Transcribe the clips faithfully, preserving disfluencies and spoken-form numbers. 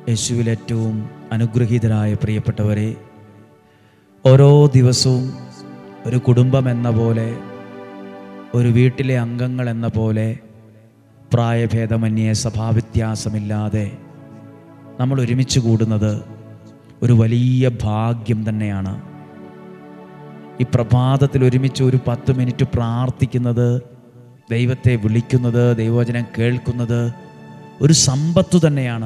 യേശുവിൽ ഏറ്റവും അനുഗ്രഹീതരായ പ്രിയപ്പെട്ടവരെ, ഓരോ ദിവസവും ഒരു കുടുംബം എന്ന പോലെ, ഒരു വീട്ടിലെ അംഗങ്ങൾ എന്ന പോലെ, പ്രായഭേദമന്യേ സ്വഭാവവ്യത്യാസമില്ലാതെ നമ്മൾ ഒരുമിച്ച് കൂടുന്നത് ഒരു വലിയ ഭാഗ്യം തന്നെയാണ്. ഈ പ്രഭാതത്തിൽ ഒരുമിച്ച് ഒരു പത്ത് മിനിറ്റ് പ്രാർത്ഥിക്കുന്നത്, ദൈവത്തെ വിളിക്കുന്നത്, ദൈവവചനം കേൾക്കുന്നത് ഒരു സമ്പത്ത് തന്നെയാണ്,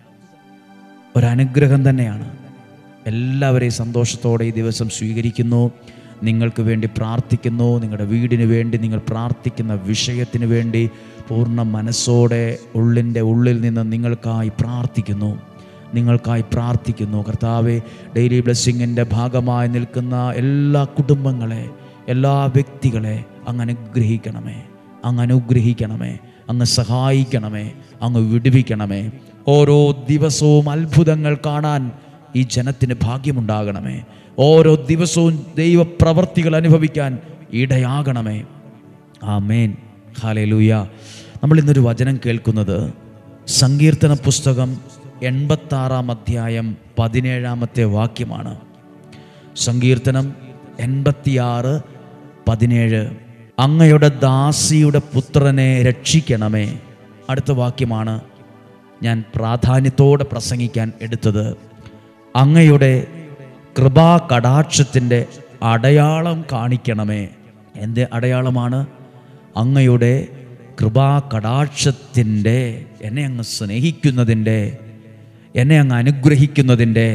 ഒരനുഗ്രഹം തന്നെയാണ്. എല്ലാവരെയും സന്തോഷത്തോടെ ഈ ദിവസം സ്വീകരിക്കുന്നു. നിങ്ങൾക്ക് വേണ്ടി പ്രാർത്ഥിക്കുന്നു. നിങ്ങളുടെ വീടിന് വേണ്ടി, നിങ്ങൾ പ്രാർത്ഥിക്കുന്ന വിഷയത്തിന് വേണ്ടി പൂർണ്ണ മനസ്സോടെ ഉള്ളിൻ്റെ ഉള്ളിൽ നിന്ന് നിങ്ങൾക്കായി പ്രാർത്ഥിക്കുന്നു നിങ്ങൾക്കായി പ്രാർത്ഥിക്കുന്നു കർത്താവേ, ഡെയിലി ബ്ലെസ്സിങ്ങിൻ്റെ ഭാഗമായി നിൽക്കുന്ന എല്ലാ കുടുംബങ്ങളെ, എല്ലാ വ്യക്തികളെ അങ്ങ് അനുഗ്രഹിക്കണമേ, അങ്ങ് അനുഗ്രഹിക്കണമേ, അങ്ങ് സഹായിക്കണമേ, അങ്ങ് വിടുവിക്കണമേ. ഓരോ ദിവസവും അത്ഭുതങ്ങൾ കാണാൻ ഈ ജനത്തിന് ഭാഗ്യമുണ്ടാകണമേ. ഓരോ ദിവസവും ദൈവപ്രവർത്തികൾ അനുഭവിക്കാൻ ഇടയാകണമേ. ആമേൻ, ഹല്ലേലൂയ. നമ്മൾ ഇന്നൊരു വചനം കേൾക്കുന്നത് സങ്കീർത്തന പുസ്തകം എൺപത്താറാം അധ്യായം പതിനേഴാമത്തെ വാക്യമാണ്. സങ്കീർത്തനം എൺപത്തിയാറ് പതിനേഴ്. അങ്ങയുടെ ദാസിയുടെ പുത്രനെ രക്ഷിക്കണമേ. അടുത്ത വാക്യമാണ് ഞാൻ പ്രാധാന്യത്തോടെ പ്രസംഗിക്കാൻ എടുത്തത്. അങ്ങയുടെ കൃപാ കടാക്ഷത്തിൻ്റെ അടയാളം കാണിക്കണമേ. എന്ത് അടയാളമാണ്? അങ്ങയുടെ കൃപാ കടാക്ഷത്തിൻ്റെ, എന്നെ അങ്ങ് സ്നേഹിക്കുന്നതിൻ്റെ, എന്നെ അങ്ങ് അനുഗ്രഹിക്കുന്നതിൻ്റെ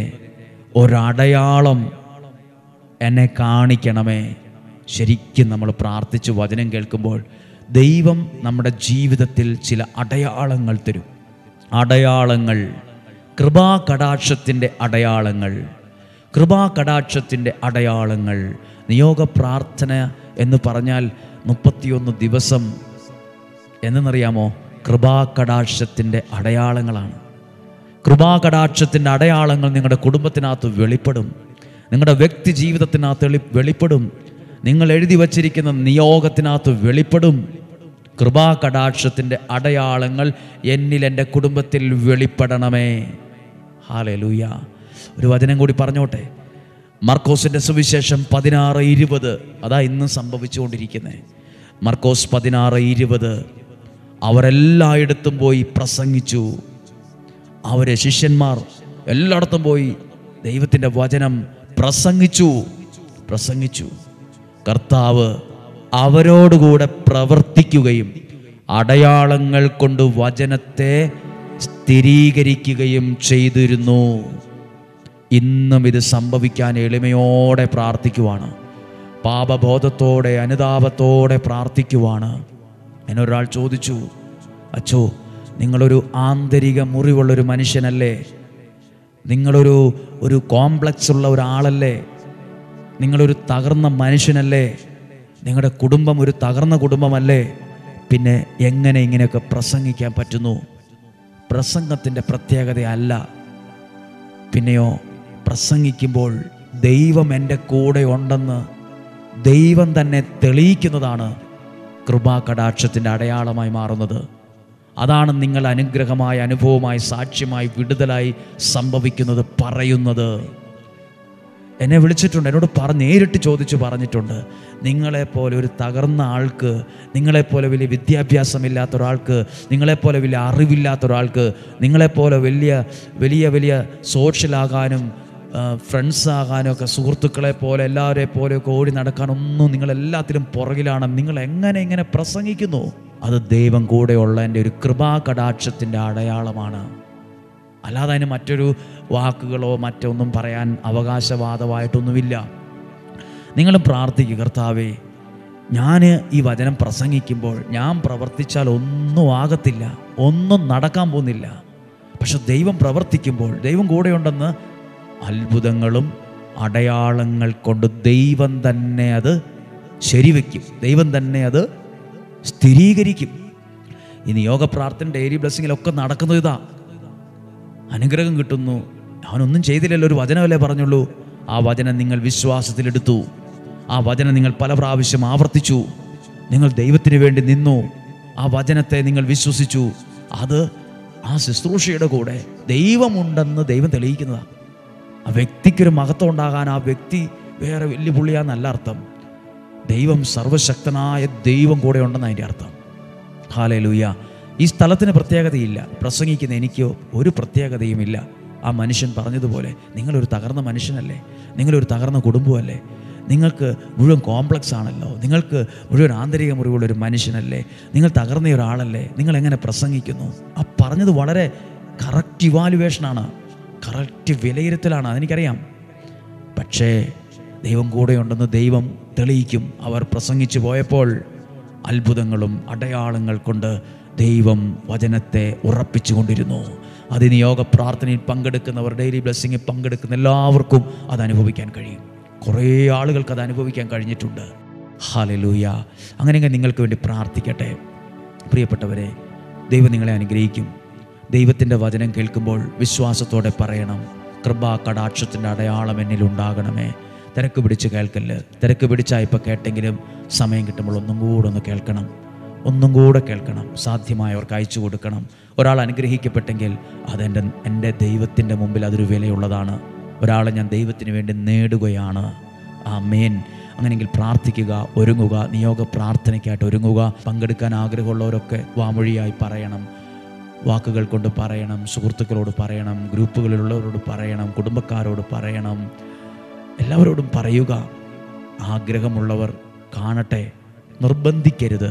ഒരടയാളം എന്നെ കാണിക്കണമേ. ശരിക്കും നമ്മൾ പ്രാർത്ഥിച്ച് വചനം കേൾക്കുമ്പോൾ ദൈവം നമ്മുടെ ജീവിതത്തിൽ ചില അടയാളങ്ങൾ തരും. അടയാളങ്ങൾ, കൃപാ കടാക്ഷത്തിൻ്റെ അടയാളങ്ങൾ, കൃപാ കടാക്ഷത്തിൻ്റെ അടയാളങ്ങൾ. നിയോഗ പ്രാർത്ഥന എന്ന് പറഞ്ഞാൽ മുപ്പത്തിയൊന്ന് ദിവസം എന്നറിയാമോ? കൃപാ കടാക്ഷത്തിൻ്റെ അടയാളങ്ങളാണ്. കൃപാ കടാക്ഷത്തിൻ്റെ അടയാളങ്ങൾ നിങ്ങളുടെ കുടുംബത്തിനകത്ത് വെളിപ്പെടും, നിങ്ങളുടെ വ്യക്തി ജീവിതത്തിനകത്ത് വെളിപ്പെടും, നിങ്ങൾ എഴുതി വച്ചിരിക്കുന്ന നിയോഗത്തിനകത്ത് വെളിപ്പെടും. കൃപാ കടാക്ഷത്തിൻ്റെ അടയാളങ്ങൾ എന്നിൽ, എൻ്റെ കുടുംബത്തിൽ വെളിപ്പെടണമേ. ഹല്ലേലൂയ. ഒരു വചനം കൂടി പറഞ്ഞോട്ടെ. മർക്കോസിൻ്റെ സുവിശേഷം പതിനാറ് ഇരുപത്. അതാ ഇന്ന് സംഭവിച്ചുകൊണ്ടിരിക്കുന്നത്. മർക്കോസ് പതിനാറ് ഇരുപത്. അവരെല്ലായിടത്തും പോയി പ്രസംഗിച്ചു. അവരെ ശിഷ്യന്മാർ എല്ലായിടത്തും പോയി ദൈവത്തിൻ്റെ വചനം പ്രസംഗിച്ചു പ്രസംഗിച്ചു കർത്താവ് അവരോടുകൂടെ പ്രവർത്തിക്കുകയും അടയാളങ്ങൾ കൊണ്ട് വചനത്തെ സ്ഥിരീകരിക്കുകയും ചെയ്തിരുന്നു. ഇന്നും ഇത് സംഭവിക്കാൻ എളിമയോടെ പ്രാർത്ഥിക്കുവാണ്, പാപബോധത്തോടെ അനുതാപത്തോടെ പ്രാർത്ഥിക്കുവാണ്. എന്നൊരാൾ ചോദിച്ചു, അച്ചോ, നിങ്ങളൊരു ആന്തരിക മുറിവുള്ളൊരു മനുഷ്യനല്ലേ? നിങ്ങളൊരു ഒരു കോംപ്ലക്സ് ഉള്ള ഒരാളല്ലേ? നിങ്ങളൊരു തകർന്ന മനുഷ്യനല്ലേ? നിങ്ങളുടെ കുടുംബം ഒരു തകർന്ന കുടുംബമല്ലേ? പിന്നെ എങ്ങനെ ഇങ്ങനെയൊക്കെ പ്രസംഗിക്കാൻ പറ്റുന്നു? പ്രസംഗത്തിൻ്റെ പ്രത്യേകതയല്ല, പിന്നെയോ പ്രസംഗിക്കുമ്പോൾ ദൈവം എൻ്റെ കൂടെ ഉണ്ടെന്ന് ദൈവം തന്നെ തെളിയിക്കുന്നതാണ് കൃപാ കടാക്ഷത്തിൻ്റെ അടയാളമായി മാറുന്നത്. അതാണ് നിങ്ങൾ അനുഗ്രഹമായ അനുഭവമായി, സാക്ഷ്യമായി, വിടുതലായി സംഭവിക്കുന്നത്, പറയുന്നത്. എന്നെ വിളിച്ചിട്ടുണ്ട്, എന്നോട് പറഞ്ഞ് നേരിട്ട് ചോദിച്ചു പറഞ്ഞിട്ടുണ്ട്, നിങ്ങളെപ്പോലെ ഒരു തകർന്ന ആൾക്ക്, നിങ്ങളെപ്പോലെ വലിയ വിദ്യാഭ്യാസമില്ലാത്ത ഒരാൾക്ക്, നിങ്ങളെപ്പോലെ വലിയ അറിവില്ലാത്ത ഒരാൾക്ക്, നിങ്ങളെപ്പോലെ വലിയ വലിയ വലിയ സോഷ്യലാകാനും ഫ്രണ്ട്സാകാനും ഒക്കെ, സുഹൃത്തുക്കളെ പോലെ എല്ലാവരെ പോലെയൊക്കെ ഓടി നടക്കാനൊന്നും നിങ്ങളെല്ലാത്തിലും പുറകിലാണ്. നിങ്ങൾ എങ്ങനെ ഇങ്ങനെ പ്രസംഗിക്കുന്നു? അത് ദൈവം കൂടെയുള്ള എൻ്റെ ഒരു കൃപാ കടാക്ഷത്തിൻ്റെ അടയാളമാണ്. അല്ലാതെ അതിന് മറ്റൊരു വാക്കുകളോ മറ്റൊന്നും പറയാൻ അവകാശവാദമായിട്ടൊന്നുമില്ല. നിങ്ങൾ പ്രാർത്ഥിക്കുക, കർത്താവേ, ഞാൻ ഈ വചനം പ്രസംഗിക്കുമ്പോൾ ഞാൻ പ്രവർത്തിച്ചാൽ ഒന്നും ആകത്തില്ല, ഒന്നും നടക്കാൻ പോകുന്നില്ല. പക്ഷെ ദൈവം പ്രവർത്തിക്കുമ്പോൾ ദൈവം കൂടെയുണ്ടെന്ന് അത്ഭുതങ്ങളും അടയാളങ്ങൾ കൊണ്ട് ദൈവം തന്നെ അത് ശരിവെക്കും, ദൈവം തന്നെ അത് സ്ഥിരീകരിക്കും. ഈ നിയോഗ പ്രാർത്ഥന, ഡെയിലി ബ്ലെസ്സിങ്ങിലൊക്കെ നടക്കുന്നത് ഇതാ. അനുഗ്രഹം കിട്ടുന്നു. അവനൊന്നും ചെയ്തില്ലല്ലോ, ഒരു വചനമല്ലേ പറഞ്ഞുള്ളൂ. ആ വചനം നിങ്ങൾ വിശ്വാസത്തിലെടുത്തു, ആ വചനം നിങ്ങൾ പല പ്രാവശ്യം ആവർത്തിച്ചു, നിങ്ങൾ ദൈവത്തിന് വേണ്ടി നിന്നു, ആ വചനത്തെ നിങ്ങൾ വിശ്വസിച്ചു. അത് ആ ശുശ്രൂഷയുടെ കൂടെ ദൈവമുണ്ടെന്ന് ദൈവം തെളിയിക്കുന്നതാണ്. ആ വ്യക്തിക്കൊരു മഹത്വം ഉണ്ടാകാൻ ആ വ്യക്തി വേറെ വലിയ പുള്ളിയാന്നല്ല അർത്ഥം. ദൈവം സർവശക്തനായ ദൈവം കൂടെ ഉണ്ടെന്ന് അതിൻ്റെ അർത്ഥം. ഹല്ലേലൂയ. ഈ സ്ഥലത്തിന് പ്രത്യേകതയില്ല, പ്രസംഗിക്കുന്ന എനിക്കോ ഒരു പ്രത്യേകതയുമില്ല. ആ മനുഷ്യൻ പറഞ്ഞതുപോലെ നിങ്ങളൊരു തകർന്ന മനുഷ്യനല്ലേ, നിങ്ങളൊരു തകർന്ന കുടുംബമല്ലേ, നിങ്ങൾക്ക് മുഴുവൻ കോംപ്ലക്സ് ആണല്ലോ, നിങ്ങൾക്ക് മുഴുവൻ ആന്തരിക മുറിവുള്ളൊരു മനുഷ്യനല്ലേ, നിങ്ങൾ തകർന്ന ഒരാളല്ലേ, നിങ്ങളെങ്ങനെ പ്രസംഗിക്കുന്നു? ആ പറഞ്ഞത് വളരെ കറക്റ്റ് ഇവാലുവേഷനാണ്, കറക്റ്റ് വിലയിരുത്തലാണ്, അതെനിക്കറിയാം. പക്ഷേ ദൈവം കൂടെയുണ്ടെന്ന് ദൈവം തെളിയിക്കും. അവർ പ്രസംഗിച്ചു പോയപ്പോൾ അത്ഭുതങ്ങളും അടയാളങ്ങൾ കൊണ്ട് ദൈവം വചനത്തെ ഉറപ്പിച്ചു കൊണ്ടിരുന്നു. അത് നിയോഗ പ്രാർത്ഥനയിൽ പങ്കെടുക്കുന്നവർ, ഡെയിലി ബ്ലെസ്സിങ്ങിൽ പങ്കെടുക്കുന്ന എല്ലാവർക്കും അത് അനുഭവിക്കാൻ കഴിയും. കുറേ ആളുകൾക്ക് അത് അനുഭവിക്കാൻ കഴിഞ്ഞിട്ടുണ്ട്. ഹല്ലേലൂയ. അങ്ങനെയെങ്കിൽ നിങ്ങൾക്ക് വേണ്ടി പ്രാർത്ഥിക്കട്ടെ. പ്രിയപ്പെട്ടവരെ, ദൈവം നിങ്ങളെ അനുഗ്രഹിക്കും. ദൈവത്തിൻ്റെ വചനം കേൾക്കുമ്പോൾ വിശ്വാസത്തോടെ പറയണം, കൃപാ കടാക്ഷത്തിൻ്റെ അടയാളം എന്നിൽ ഉണ്ടാകണമേ. തിരക്ക് പിടിച്ച് കേൾക്കല്ല്. തിരക്ക് പിടിച്ചാൽ ഇപ്പോൾ കേട്ടെങ്കിലും സമയം കിട്ടുമ്പോൾ ഒന്നും കൂടെ ഒന്ന് കേൾക്കണം, ഒന്നും കൂടെ കേൾക്കണം. സാധ്യമായവർക്ക് അയച്ചു കൊടുക്കണം. ഒരാൾ അനുഗ്രഹിക്കപ്പെട്ടെങ്കിൽ അതെൻ്റെ എൻ്റെ ദൈവത്തിൻ്റെ മുമ്പിൽ അതൊരു വിലയുള്ളതാണ്. ഒരാളെ ഞാൻ ദൈവത്തിന് വേണ്ടി നേടുകയാണ്. ആമേൻ. അങ്ങനെയെങ്കിൽ പ്രാർത്ഥിക്കുക, ഒരുങ്ങുക, നിയോഗ പ്രാർത്ഥനയ്ക്കായിട്ട് ഒരുങ്ങുക. പങ്കെടുക്കാൻ ആഗ്രഹമുള്ളവരൊക്കെ വാമൊഴിയായി പറയണം, വാക്കുകൾ കൊണ്ട് പറയണം, സുഹൃത്തുക്കളോട് പറയണം, ഗ്രൂപ്പുകളിലുള്ളവരോട് പറയണം, കുടുംബക്കാരോട് പറയണം, എല്ലാവരോടും പറയുക. ആഗ്രഹമുള്ളവർ കാണട്ടെ, നിർബന്ധിക്കരുത്.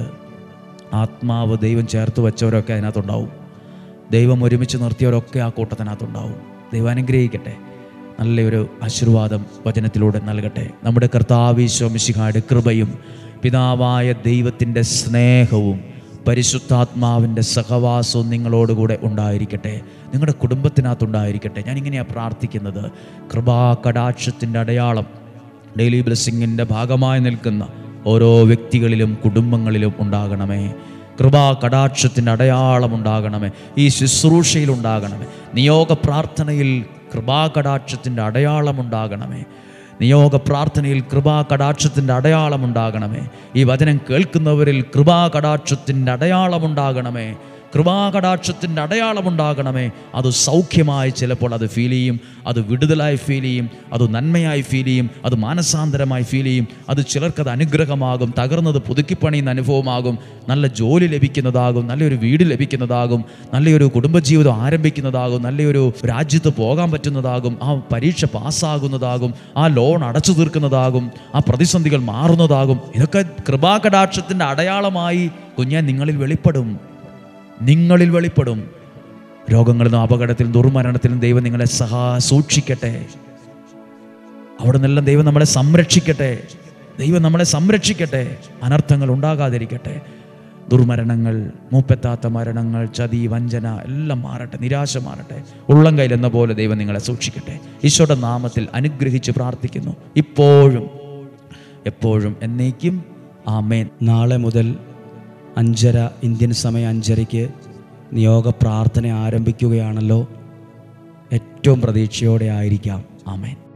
ആത്മാവ് ദൈവം ചേർത്ത് വെച്ചവരൊക്കെ അതിനകത്തുണ്ടാവും. ദൈവം ഒരുമിച്ച് നിർത്തിയവരൊക്കെ ആ കൂട്ടത്തിനകത്തുണ്ടാവും. ദൈവം അനുഗ്രഹിക്കട്ടെ. നല്ലൊരു ആശീർവാദം വചനത്തിലൂടെ നൽകട്ടെ. നമ്മുടെ കർത്താവ് ഈശോ മിശിഹായുടെ കൃപയും പിതാവായ ദൈവത്തിൻ്റെ സ്നേഹവും പരിശുദ്ധാത്മാവിൻ്റെ സഹവാസവും നിങ്ങളോടുകൂടെ ഉണ്ടായിരിക്കട്ടെ, നിങ്ങളുടെ കുടുംബത്തിനകത്തുണ്ടായിരിക്കട്ടെ. ഞാനിങ്ങനെയാണ് പ്രാർത്ഥിക്കുന്നത്. കൃപാ കടാക്ഷത്തിൻ്റെ അടയാളം ഡെയിലി ബ്ലെസ്സിങ്ങിൻ്റെ ഭാഗമായി നിൽക്കുന്ന ഓരോ വ്യക്തികളിലും കുടുംബങ്ങളിലും ഉണ്ടാകണമേ. കൃപാ കടാക്ഷത്തിൻ്റെ അടയാളം ഉണ്ടാകണമേ. ഈ ശുശ്രൂഷയിൽ ഉണ്ടാകണമേ. നിയോഗ പ്രാർത്ഥനയിൽ കൃപാ കടാക്ഷത്തിൻ്റെ അടയാളം ഉണ്ടാകണമേ. നിയോഗ പ്രാർത്ഥനയിൽ കൃപാ കടാക്ഷത്തിൻ്റെ അടയാളം ഉണ്ടാകണമേ. ഈ വചനം കേൾക്കുന്നവരിൽ കൃപാ കടാക്ഷത്തിൻ്റെ അടയാളം ഉണ്ടാകണമേ. കൃപാ കടാക്ഷത്തിൻ്റെ അടയാളം ഉണ്ടാകണമേ. അത് സൗഖ്യമായി ചിലപ്പോൾ അത് ഫീൽ ചെയ്യും, അത് വിടുതലായി ഫീൽ ചെയ്യും, അത് നന്മയായി ഫീൽ ചെയ്യും, അത് മാനസാന്തരമായി ഫീൽ ചെയ്യും. അത് ചിലർക്കത് അനുഗ്രഹമാകും, തകർന്നത് പുതുക്കിപ്പണിയുന്ന അനുഭവമാകും, നല്ല ജോലി ലഭിക്കുന്നതാകും, നല്ലൊരു വീട് ലഭിക്കുന്നതാകും, നല്ലൊരു കുടുംബജീവിതം ആരംഭിക്കുന്നതാകും, നല്ലൊരു രാജ്യത്ത് പോകാൻ പറ്റുന്നതാകും, ആ പരീക്ഷ പാസ്സാകുന്നതാകും, ആ ലോൺ അടച്ചു തീർക്കുന്നതാകും, ആ പ്രതിസന്ധികൾ മാറുന്നതാകും. ഇതൊക്കെ കൃപാ കടാക്ഷത്തിൻ്റെ അടയാളമായി കുഞ്ഞാൻ നിങ്ങളിൽ വെളിപ്പെടും, നിങ്ങളിൽ വെളിപ്പെടും. രോഗങ്ങളിൽ നിന്നും അപകടത്തിലും ദുർമരണത്തിലും ദൈവം നിങ്ങളെ സഹാ സൂക്ഷിക്കട്ടെ. അവിടെ നിന്നെല്ലാം ദൈവം നമ്മളെ സംരക്ഷിക്കട്ടെ. ദൈവം നമ്മളെ സംരക്ഷിക്കട്ടെ. അനർത്ഥങ്ങൾ ഉണ്ടാകാതിരിക്കട്ടെ. ദുർമരണങ്ങൾ, മൂപ്പെത്താത്ത മരണങ്ങൾ, ചതി, വഞ്ചന എല്ലാം മാറട്ടെ, നിരാശ മാറട്ടെ. ഉള്ളം കയ്യിൽ എന്ന പോലെ ദൈവം നിങ്ങളെ സൂക്ഷിക്കട്ടെ. ഈശോയുടെ നാമത്തിൽ അനുഗ്രഹിച്ച് പ്രാർത്ഥിക്കുന്നു, ഇപ്പോഴും എപ്പോഴും എന്നേക്കും. ആമേൻ. നാളെ മുതൽ അഞ്ചര ഇന്ത്യൻ സമയം അഞ്ചരയ്ക്ക് നിയോഗ പ്രാർത്ഥന ആരംഭിക്കുകയാണല്ലോ. ഏറ്റവും പ്രതീക്ഷയോടെ ആയിരിക്കാം. ആമേൻ.